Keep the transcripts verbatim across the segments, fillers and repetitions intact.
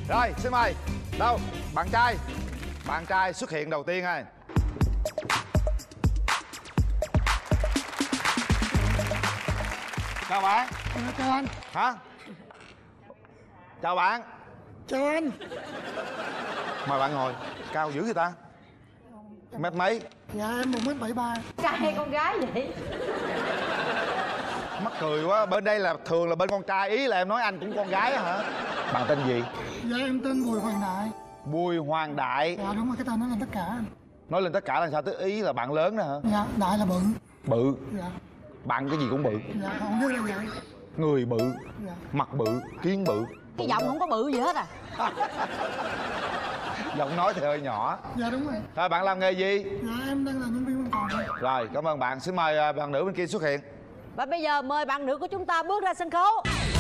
Rồi, xin mời. Đâu, bạn trai. Bạn trai xuất hiện đầu tiên ơi. Chào bạn. À, chào anh. Hả? Chào bạn. Chào anh. Mời bạn ngồi. Cao dữ người ta. Mét mấy? Dạ em một mét bảy ba. Trai hay con gái vậy? Mắc cười quá. Bên đây là thường là bên con trai. Ý là em nói anh cũng con gái hả? Bạn tên gì? Dạ em tên Bùi Hoàng Đại. Bùi Hoàng Đại. Dạ đúng rồi, cái tên nói lên tất cả anh. Nói lên tất cả là sao? Tức ý là bạn lớn đó hả? Dạ, Đại là bự. Bự? Dạ. Bạn cái gì cũng bự? Dạ, không biết là vậy. Người bự. Dạ. Mặt bự, kiến bự. Cái giọng không có bự gì hết à? Giọng nói thì hơi nhỏ. Dạ đúng rồi. Thôi bạn làm nghề gì? Dạ em đang là nhân viên văn phòng. Rồi, cảm ơn bạn. Xin mời bạn nữ bên kia xuất hiện. Và bây giờ mời bạn nữ của chúng ta bước ra sân khấu.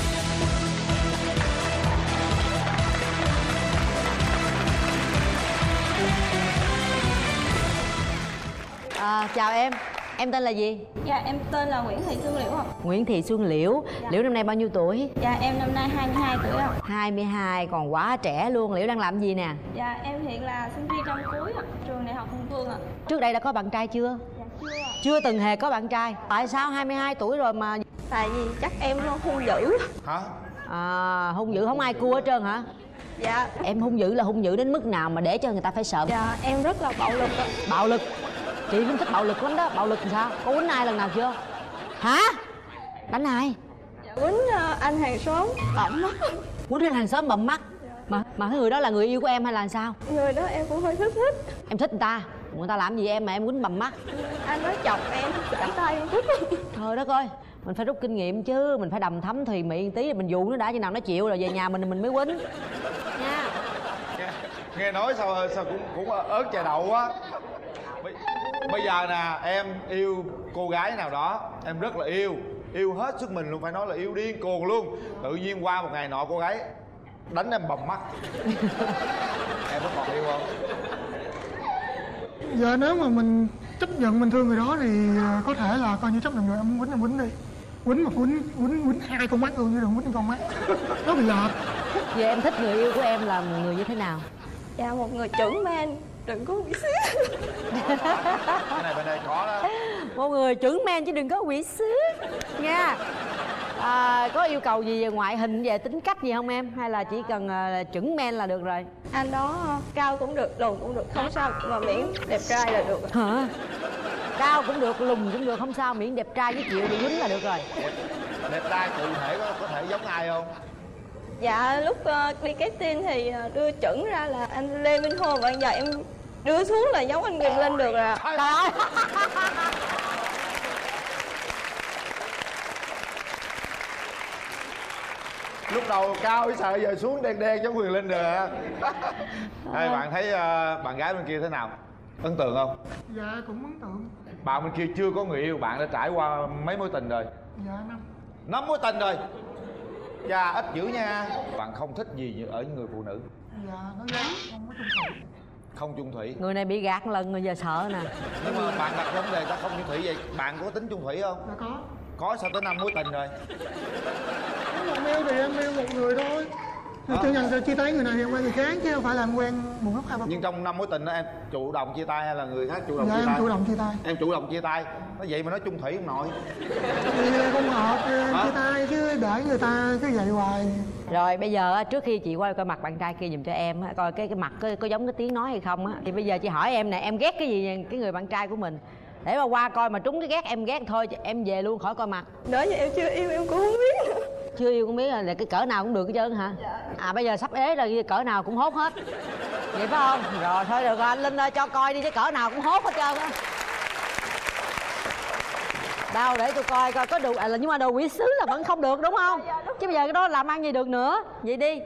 À, chào em. Em tên là gì? Dạ em tên là Nguyễn Thị Xuân Liễu ạ. Nguyễn Thị Xuân Liễu. Dạ. Liễu năm nay bao nhiêu tuổi? Dạ em năm nay hai mươi hai tuổi ạ. hai mươi hai, còn quá trẻ luôn. Liễu đang làm gì nè? Dạ em hiện là sinh viên năm cuối ạ, trường Đại học Hùng Vương ạ. Trước đây đã có bạn trai chưa? Dạ chưa ạ. Chưa từng hề có bạn trai. Tại sao hai mươi hai tuổi rồi mà? Tại vì chắc em hung dữ. Hả? À, hung dữ không ai cua hết trơn hả? Dạ. Em hung dữ là hung dữ đến mức nào mà để cho người ta phải sợ? Dạ em rất là bạo lực ạ. Bạo lực? Chị cũng thích bạo lực lắm đó. Bạo lực làm sao? Có quýnh ai lần nào chưa? Hả? Đánh ai? Dạ quýnh uh, anh hàng xóm bậm mắt. Quýnh anh hàng xóm bầm mắt? Mà mà cái người đó là người yêu của em hay là sao? Người đó em cũng hơi thích thích. Em thích người ta? Người ta làm gì em mà em quýnh bầm mắt? Anh nói chọc em, cảm tay em thích. Trời đất ơi, mình phải rút kinh nghiệm chứ. Mình phải đầm thấm thùy mị tí, mình dụ nó đã, khi nào nó chịu rồi về nhà mình mình mới quýnh nha. Nghe, nghe nói sao sao cũng cũng ớt chà đậu á. Bây, bây giờ nè, em yêu cô gái nào đó, em rất là yêu, yêu hết sức mình luôn, phải nói là yêu điên cuồng luôn. Tự nhiên qua một ngày nọ cô gái đánh em bầm mắt. Em có còn yêu không? Dạ nếu mà mình chấp nhận mình thương người đó thì có thể là coi như chấp nhận người. Em muốn quýnh em quýnh đi. Quýnh mà quýnh quýnh quýnh hai con mắt luôn chứ đừng quýnh con mắt. Nó bị lợp. Vậy em thích người yêu của em là một người như thế nào? Dạ một người trưởng man, đừng có bị xíu. Cái này bên đây có đó. Một người trưởng men chứ đừng có quỷ xứ nha. À, có yêu cầu gì về ngoại hình, về tính cách gì không em? Hay là chỉ cần uh, trưởng men là được rồi? Anh đó cao cũng được, lùn cũng được, không sao, mà miễn đẹp trai là được. Hả? Cao cũng được, lùn cũng được, không sao, miễn đẹp trai với chịu bị quýnh là được rồi. Đẹp, đẹp trai cụ thể có, có thể giống ai không? Dạ lúc uh, đi casting thì uh, đưa chuẩn ra là anh Lê Minh Hồ, bây giờ em đưa xuống là giống anh Quyền Linh được rồi. Trời ơi. Lúc đầu cao sợ giờ xuống đen đen giống Quyền Linh rồi hả? Ê, bạn thấy uh, bạn gái bên kia thế nào? Ấn tượng không? Dạ cũng ấn tượng. Bạn bên kia chưa có người yêu, bạn đã trải qua mấy mối tình rồi? Dạ năm. Năm mối tình rồi. Chà, ít dữ nha. Bạn không thích gì ở người phụ nữ? Dạ nó giống không có trung thủy. Không chung thủy. Người này bị gạt lần rồi giờ sợ nè. Nhưng mà bạn đặt vấn đề ta không chung thủy vậy, bạn có tính chung thủy không? Dạ có. Có, sao tới năm mối tình rồi? Nếu mà em yêu thì em yêu một người thôi. Thì chưa nhận sự chia tay người này thì em quen người khác chứ không phải là em quen một lúc hai ba. Nhưng trong năm mối tình đó em chủ động chia tay hay là người khác chủ động Dạ chia em tay? chủ động chia tay. Em chủ động chia tay. Nói vậy mà nói chung thủy không nội. Thì không hợp thì em Hả? chia tay chứ để người ta cứ vậy hoài. Rồi bây giờ trước khi chị quay coi mặt bạn trai kia giùm cho em, coi cái cái mặt có, có giống cái tiếng nói hay không á. Thì bây giờ chị hỏi em nè, em ghét cái gì cái người bạn trai của mình? Để mà qua coi mà trúng cái ghét em ghét thôi em về luôn khỏi coi mặt. Đó giờ em chưa yêu em cũng không biết nữa. Chưa yêu cũng biết là cái cỡ nào cũng được hết trơn hả? Dạ. À bây giờ sắp ế rồi cỡ nào cũng hốt hết. Vậy phải không? Rồi thôi được rồi, anh Linh ơi cho coi đi, cái cỡ nào cũng hốt hết trơn á. Đâu để tôi coi coi có đồ à, là nhưng mà đồ quỷ sứ là vẫn không được đúng không? Dạ, đúng. Chứ bây giờ cái đó làm ăn gì được nữa. Vậy đi.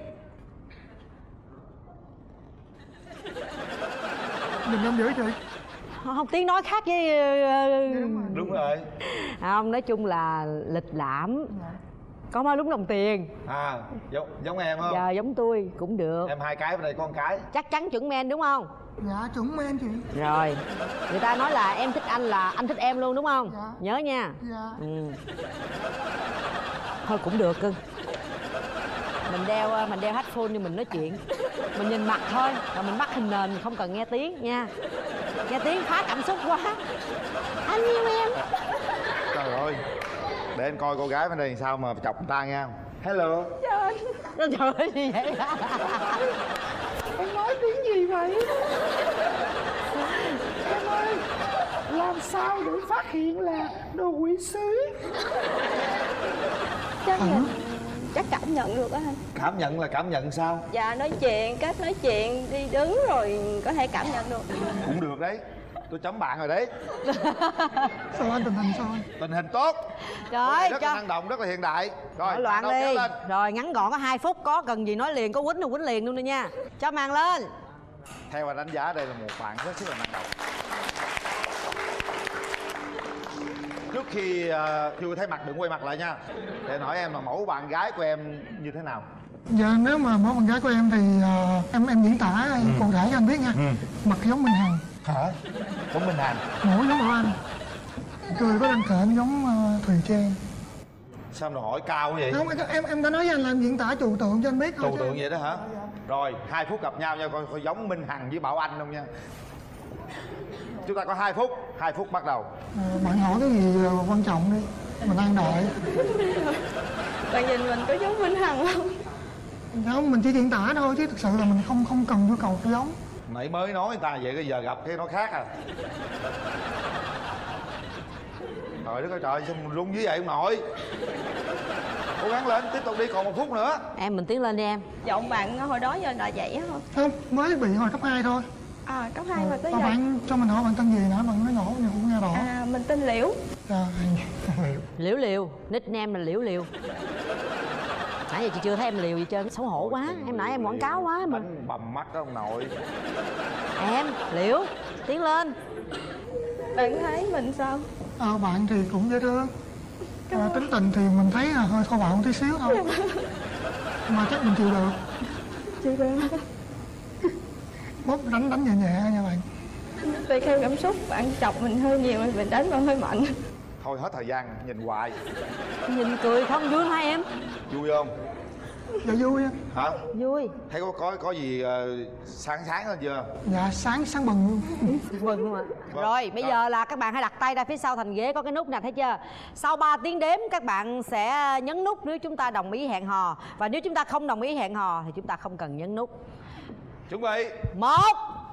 Mình không giữ chị. Không, tiếng nói khác với Đúng rồi. không, nói chung là lịch lãm, có má lúng đồng tiền. À, giống giống em không? Giờ giống tôi cũng được. Em hai cái bên đây có một cái. Chắc chắn chuẩn men đúng không? Dạ chuẩn men chị. Rồi người ta nói là em thích anh là anh thích em luôn đúng không? Dạ. Nhớ nha. Dạ. Ừ. Thôi cũng được cưng. mình đeo mình đeo headphone nhưng mình nói chuyện, mình nhìn mặt thôi, rồi mình bắt hình nền, không cần nghe tiếng nha. Nghe tiếng phá cảm xúc quá. Anh yêu em. Trời ơi, để anh coi cô gái bên đây làm sao mà chọc người ta nha. Hello. Trời ơi, gì vậy? Em nói tiếng gì vậy? Em ơi, làm sao để phát hiện là đồ quỷ sứ? Chắc là chắc cảm nhận được á anh. Cảm nhận là cảm nhận sao? Dạ nói chuyện, cách nói chuyện, đi đứng rồi có thể cảm nhận được. Cũng được đấy, tôi chấm bạn rồi đấy. Sao anh, tình hình sao anh? Tình hình tốt. Trời Cô này ơi, rất là năng động, rất là hiện đại. Rồi, Nói loạn màn đầu kéo đi. lên. Rồi ngắn gọn có hai phút, có cần gì nói liền, có quýnh đâu quýnh liền luôn đi nha. Cho màn lên. Theo anh đánh giá đây là một bạn rất sức là năng động. Trước khi uh, chưa thấy mặt đừng quay mặt lại nha. Để hỏi em là mẫu bạn gái của em như thế nào? Dạ nếu mà mẫu bạn gái của em thì uh, em em diễn tả ừ. cụ thể cho anh biết nha. ừ. Mặt giống Minh Hằng. Hả? Giống Minh Hằng. Mũi giống Bảo Anh. Cười có răng khểnh giống uh, Thùy Trang. Sao mà hỏi cao vậy? Không, em em đã nói với anh là em diễn tả trừu tượng cho anh biết thôi. Trừu tượng vậy đó hả? Rồi, hai phút gặp nhau nha, coi, coi giống Minh Hằng với Bảo Anh không nha. Chúng ta có hai phút, hai phút bắt đầu. À, bạn hỏi cái gì quan trọng đi, mình đang đợi. Bạn nhìn mình có giống Minh Hằng không? Không, mình chỉ diễn tả thôi chứ thực sự là mình không không cần yêu cầu phải giống. Nãy mới nói người ta vậy, cái giờ gặp cái nói khác à. Trời đất ơi trời, sao mình run như vậy không nội. Cố gắng lên, tiếp tục đi, còn một phút nữa. Em mình tiến lên đi em. Giọng bạn hồi đó giờ là vậy á không? Không, mới bị hồi cấp hai thôi. À cấp hai mà tới à, giờ. Bạn cho mình hỏi bạn tên gì nữa, bạn nói nhỏ nhưng cũng nghe rõ. À mình tên Liễu. À, Liễu. Liễu Liều, nickname là Liễu Liều. Nãy giờ chị chưa thấy em liều gì trơn, xấu hổ quá. Em nãy em quảng cáo quá mà. Bánh bầm mắt đó ông nội. Em, Liễu, tiến lên. Bạn thấy mình sao? À, bạn thì cũng dễ thương. À, tính tình thì mình thấy là hơi thô bạo một tí xíu thôi. Mà chắc mình chịu được. Chịu được. Bóp đánh đánh nhẹ nhẹ nha bạn. Tùy theo cảm xúc, bạn chọc mình hơi nhiều, mình đánh bạn hơi mạnh. Thôi hết thời gian, nhìn hoài. Nhìn cười không vui hả em? Vui không? Dạ vui á. Hả? Vui. Thấy có có có gì uh, sáng sáng lên chưa? Dạ sáng sáng bừng luôn. Vâng luôn ạ. Vâng. Rồi bây giờ là các bạn hãy đặt tay ra phía sau thành ghế có cái nút nè, thấy chưa? Sau ba tiếng đếm các bạn sẽ nhấn nút nếu chúng ta đồng ý hẹn hò. Và nếu chúng ta không đồng ý hẹn hò thì chúng ta không cần nhấn nút. Chuẩn bị. Một,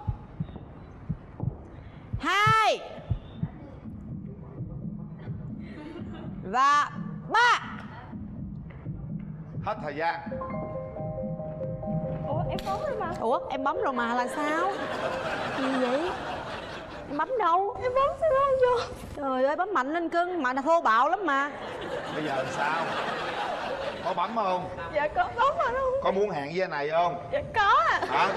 hai và ba. Hết thời gian. Ủa em bấm rồi mà. Ủa em bấm rồi mà là sao? Gì vậy? Em bấm đâu? Em bấm sao không vô? Trời ơi bấm mạnh lên cưng, mà thô bạo lắm mà. Bây giờ làm sao? Có bấm không? Dạ có bấm mà không? Có muốn hẹn với anh này không? Dạ có à. Hả?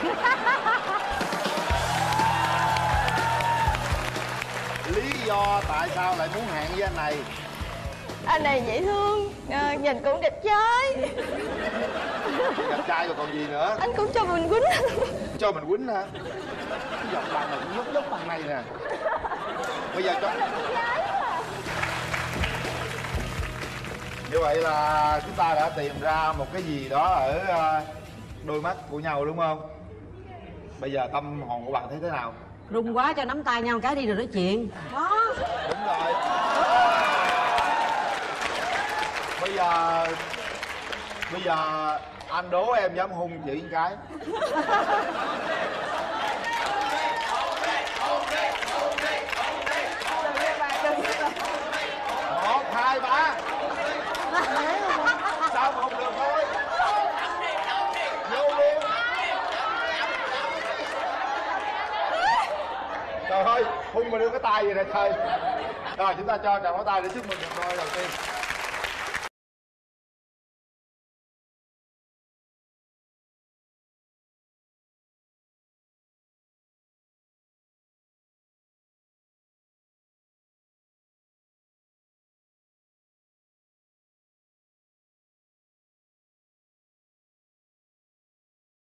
Lý do tại sao lại muốn hẹn với anh này? Anh này dễ thương, à, nhìn cũng đẹp trai. Đẹp trai rồi còn gì nữa? Anh cũng cho mình quýnh. Cho mình quýnh hả? Cái giọng bạn này cũng giống giống bạn này nè. Bây giờ cho... Như vậy là chúng ta đã tìm ra một cái gì đó ở đôi mắt của nhau đúng không? Bây giờ tâm hồn của bạn thấy thế nào? Rung quá cho nắm tay nhau cái đi rồi nói chuyện. Đó. Đúng rồi. Bây giờ Bây giờ anh đố em dám hung chỉ một cái. Một, hai, ba. Sao mà không được thôi. Vô luôn. Trời ơi, hung mà đưa cái tay vậy nè trời. Rồi chúng ta cho tràng pháo tay để chúc mừng một đôi đầu tiên.